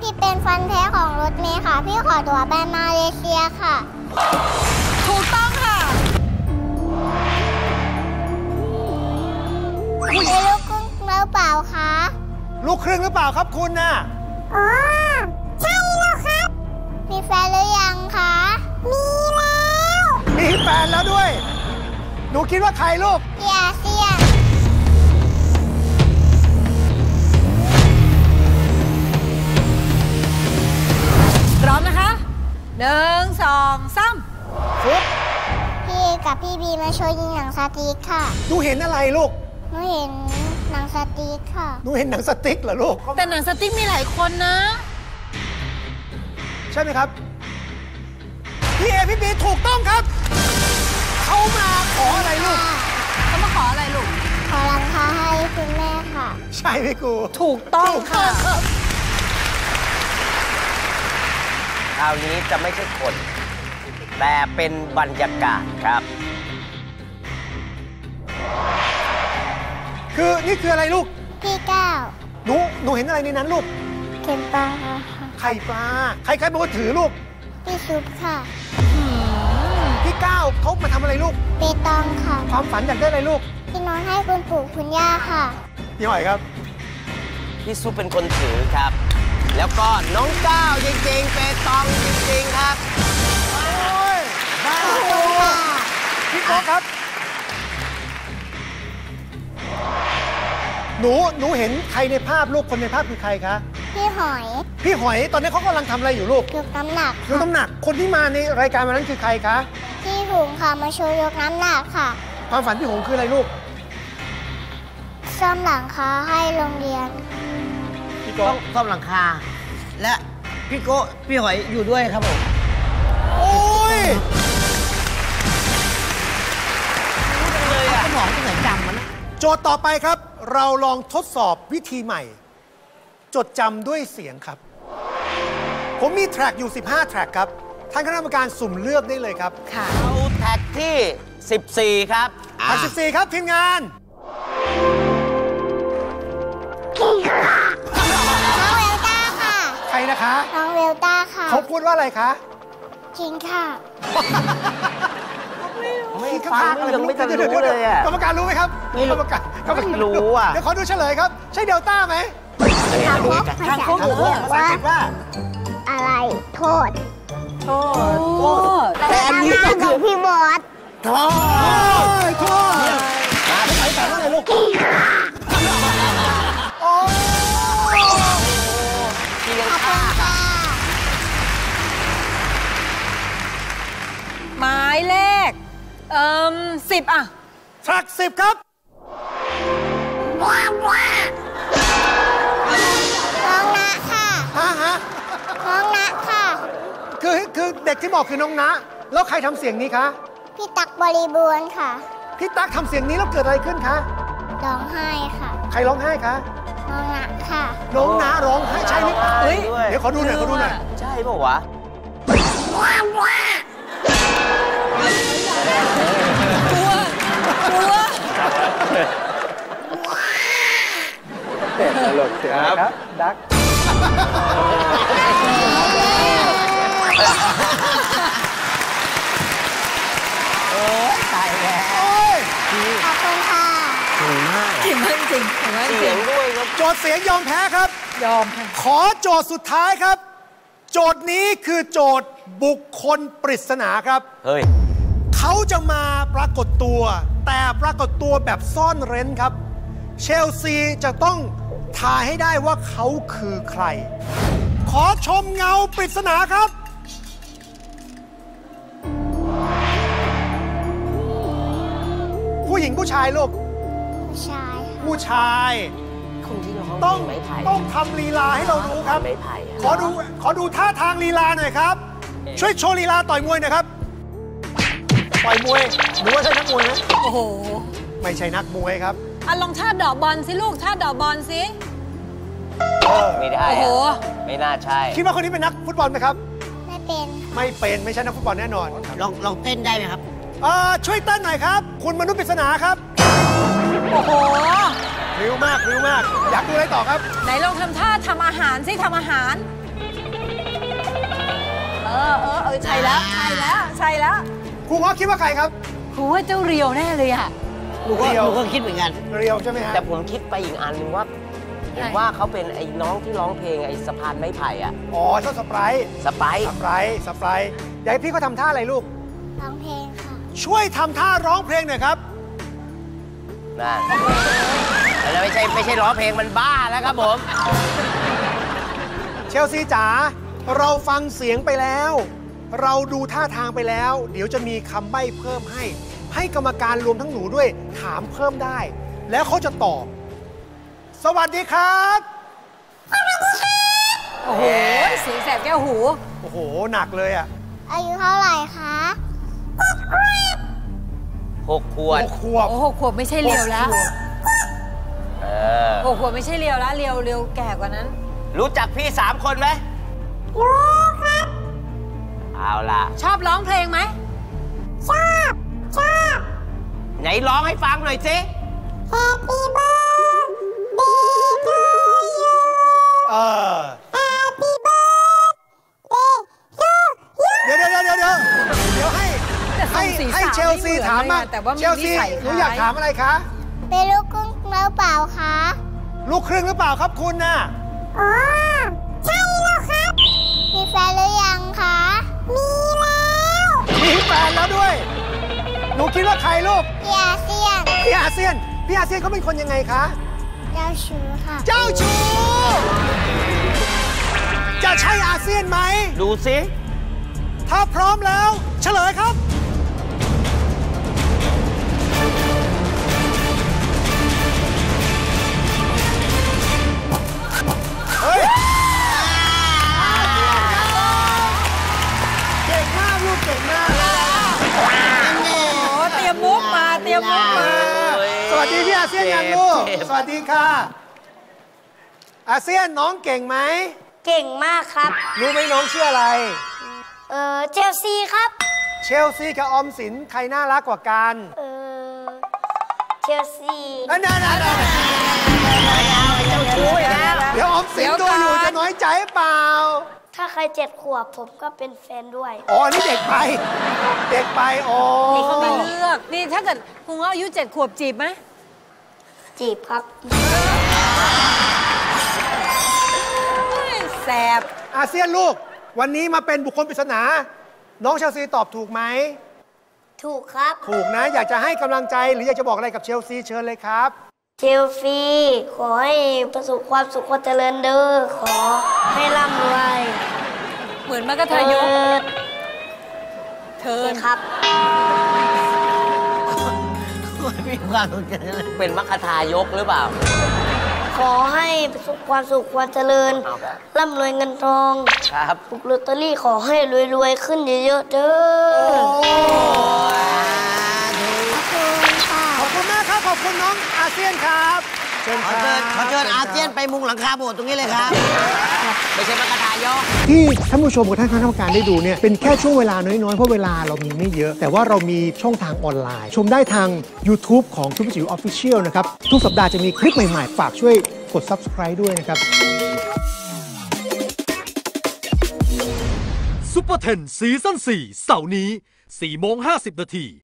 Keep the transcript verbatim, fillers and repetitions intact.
พี่เป็นฟันแท้ของรถเมล์ค่ะพี่ขอตัวไปมาเลเซียค่ะถูกต้องค่ะเป็นลูกครึ่งหรือเปล่าคะลูกครึ่งหรือเปล่าครับคุณน่ะอ๋อใช่แล้วครับมีแฟนหรือยังคะมีแล้วมีแฟนแล้วด้วยหนูคิดว่าใครลูกเสียเสียพร้อมนะคะหนึ่งสองสามฟุ๊บพี่กับพี่บีมาโชว์ยิงหนังสติ๊กค่ะหนูเห็นอะไรลูกหนูเห็นหนังสติ๊กค่ะหนูเห็นหนังสติ๊กเหรอลูกแต่หนังสติ๊กมีหลายคนนะใช่ไหมครับพี่เอพี่บีถูกต้องครับเขามาขออะไรลูกเขามาขออะไรลูกขอรองเท้าให้คุณแม่ค่ะใช่ไหมกูถูกต้องค่ะคราวนี้จะไม่ใช่คนแต่เป็นบรรยากาศครับคือนี่คืออะไรลูกพี่ก้าวหนูหนูเห็นอะไรในนั้นลูกเข็มปลาไข่ปลาใครใครเป็นคนถือลูกพี่ซุปค่ะพี่ก้าวเขามาทำอะไรลูกเปตองค่ะความฝันอยากได้อะไรลูกพี่น้องให้คุณปู่คุณย่าค่ะพี่หอยครับพี่ซุปเป็นคนถือครับแล้วก็น้องก้าวจริงๆเปตองจริงๆครับโอ้ยได้เลยพี่โก้ครับหนูหนูเห็นใครในภาพลูกคนในภาพคือใครคะพี่หอยพี่หอยตอนนี้เขากำลังทำอะไรอยู่ลูกยกน้ำหนักยกน้ำหนักคนที่มาในรายการวันนั้นคือใครคะพี่หงค่ะมาโชว์ยกน้ำหนักค่ะความฝันพี่หงคืออะไรลูกซ่อมหลังคาให้โรงเรียนพี่โก้ซ่อมหลังคาและพี่โก้พี่หอยอยู่ด้วยครับผมโอ้ยเลยอ่ะสมองที่ไหนจำมันโจทย์ต่อไปครับเราลองทดสอบวิธีใหม่จดจำด้วยเสียงครับผมมีแทร็กอยู่สิบห้าแทร็กครับท่านคณะกรรมการสุ่มเลือกได้เลยครับค่ะเอาแทร็กที่สิบสี่ครับแทร็กสิบสี่ครับทีมงานน้องเวลต้าค่ะใครนะคะน้องเวลต้าค่ะเขาพูดว่าอะไรคะจริงค่ะไม่ฟังยังไม่ทันรู้เลยอ่ะกรรมการรู้ไหมครับกรรมการไม่รู้อ่ะเดี๋ยวขอดูเฉลยครับใช่เดลต้าไหมทางพกภาษาอังกฤษว่าอะไรโทษโทษโทษแต่อันนี้ก็คือพี่บอสโทษโทษมาไปใส่แล้วไงลูกโอ้เพียงค่ะหมายเลขเอ่อสิบอ่ะแทร็กสิบครับว้าวว้าน้องนะค่ะฮะฮะน้องนะค่ะคือคือเด็กที่บอกคือน้องนะแล้วใครทำเสียงนี้คะพี่ตักบริบูรณ์ค่ะพี่ตักทำเสียงนี้แล้วเกิดอะไรขึ้นคะร้องไห้ค่ะใครร้องไห้คะน้องนะค่ะน้องนะร้องไห้ใช่หรือเปล่าเดี๋ยวขอดูหน่อยขอดูหน่อยใช่ป่าววะว้าวว้าตัวตัวตลกครับดักโอ้ยตายแล้วขอบคุณค่ะเก่งมากเก่งมากจริงเก่งมากจริงเสียงด้วยครับโจทย์เสียงยอมแพ้ครับยอมค่ะขอโจทย์สุดท้ายครับโจทย์นี้คือโจทย์บุคคลปริศนาครับเฮ้ยเขาจะมาปรากฏตัวแต่ปรากฏตัวแบบซ่อนเร้นครับเชลซีจะต้องทายให้ได้ว่าเขาคือใครขอชมเงาปริศนาครับผู้หญิงผู้ชายลูกผู้ชายผู้ชายคนที่ร้องต้องไม้ไผ่ต้องทำลีลาให้เราดูครับไม้ไผ่ขอดูขอดูท่าทางลีลาหน่อยครับช่วยโชว์ลีลาต่อยมวยหน่อยครับต่อยมวยหรือว่าใช่นักมวยนะโอ้โหไม่ใช่นักมวยครับอ่ะลองท่าดอกบอลสิลูกท่าดอกบอลสิไม่ได้โอ้โหไม่น่าใช่คิดว่าคนนี้เป็นนักฟุตบอลไหมครับไม่เป็นไม่เป็นไม่ใช่นักฟุตบอลแน่นอนลองลองเต้นได้ไหมครับอ่าช่วยเต้นหน่อยครับคุณมนุษย์ปริศนาครับโอ้โหริ้วมากริ้วมากอยากดูอะไรต่อครับไหนลองทำท่าทำอาหารสิทำอาหารอเออเออใช่แล้วใช่แล้วใช่แล้วครูง้อคิดว่าใครครับครูว่าเจ้าเรียวแน่เลยอะหนูก็หนูก็คิดเหมือนกันเรียวใช่ไหมฮะแต่ผมคิดไปอีกอันหนึงว่าเห็นว่าเขาเป็นไอ้น้องที่ร้องเพลงไอ้สะพานไม้ไผ่อะอ๋อเจ้าสไปร์สไปซ์สไปร์สไปร์อยากให้พี่เขาทำท่าอะไรลูกร้องเพลงค่ะช่วยทำท่าร้องเพลงหน่อยครับนั่นแล้วไม่ใช่ไม่ใช่ร้องเพลงมันบ้าแล้วครับผมเชลซีจ๋าเราฟังเสียงไปแล้ว เราดูท่าทางไปแล้ว เดี๋ยวจะมีคำใบ้เพิ่มให้ ให้กรรมการรวมทั้งหนูด้วยถามเพิ่มได้ แล้วเขาจะตอบ สวัสดีครับโอ้โหเสียงแสบแก้วหูโอ้โหหนักเลยอ่ะอายุเท่าไหร่คะหกขวดหกขวบโอ้หกขวบไม่ใช่เรียวแล้วเออหกขวบไม่ใช่เรียวแล้วเรียวเรียวแก่กว่านั้นรู้จักพี่สามคนไหมรู้ครับเอาล่ะชอบร้องเพลงไหมชอบชอบไหนร้องให้ฟังหน่อยสิ Happy birthday to you เออ Happy birthday to you เดี๋ยวเดี๋ยวเดี๋ยวเดี๋ยวเดี๋ยวให้แต่ทรให้งศีรษะให้เชลซีไม่เหมือนถามมาเลยอะแต่ว่ามีเชลซีนิสัยหนูอยากคล้ายถามอะไรคะเป็นลูกครึ่งหรือเปล่าคะลูกครึ่งหรือเปล่าครับคุณน่ะอ๋อใช่แล้วครับ มีแฟนหรือยังคะ มีแล้วมีแฟนแล้วด้วย หนูคิดว่าใครลูกพี่อาเซียนพี่อาเซียน พี่อาเซียนเขาเป็นคนยังไงคะเจ้าชู้ค่ะเจ้าชู้ จะใช่อาเซียนไหมดูสิถ้าพร้อมแล้ว เฉลยครับ เฮ้ย เก่งมากลูกเก่งมากโอ้เตรียมมุกมาเตรียมมุกมาสวัสดีพี่อาเซียนยังลูก สวัสดีค่ะ อาเซียนน้องเก่งไหมเก่งมากครับรู้ไหมน้องชื่ออะไรเออเชลซีครับเชลซีกับออมสินใครน่ารักกว่ากันเออเชลซีนั่นนั่นนั่นเดี๋ยวออมสินดูอยู่จะน้อยใจเปล่าถ้าใครเจ็ดขวบผมก็เป็นแฟนด้วยอ๋อนี่เด็กไป เด็กไปอ๋อนี่เขาไม่เลือก นี่ถ้าเกิดคุณว่าอายุเจ็ดขวบจีบไหมจีบครับแสบอาเซียนลูก วันนี้มาเป็นบุคคลปริศนา น้องเชลซีตอบถูกไหมถูกครับถูกนะ อยากจะให้กำลังใจหรืออยากจะบอกอะไรกับเชลซีเชิญเลยครับเชลซีขอให้ประสบความสุขความเจริญเด้อขอให้ร่ำรวยเหมือนมากระทายกเถิดเทินครับมีความสุขจังเลยเป็นมัคคทายกหรือเปล่าขอให้ประสบความสุขความเจริญเอาครับร่ำรวยเงินทองครับถูกลอตเตอรี่ขอให้รวยๆขึ้นเยอะๆเด้อขอบคุณค่ะขอบคุณมากครับ ขอบคุณน้องอาเซียนครับเชิญขคอรับเชิญขอเชิญอาเซียนไปมุงหลังคาโบสถ์ตรงนี้เลยครับไม่ใช่มัคคทายกที่ท่านผู้ชมกับท่านคณะกรรมการได้ดูเนี่ยเป็นแค่ช่วงเวลาน้อยๆ เพราะเวลาเรามีไม่เยอะ แต่ว่าเรามีช่องทางออนไลน์ ชมได้ทาง YouTube ของทุกจิ๋วออฟฟิเชียลนะครับ ทุกสัปดาห์จะมีคลิปใหม่ๆ ฝากช่วยกด Subscribe ด้วยนะครับซุปเปอร์เทนซีซั่นสี่เสาร์นี้สี่โมงห้าสิบนาที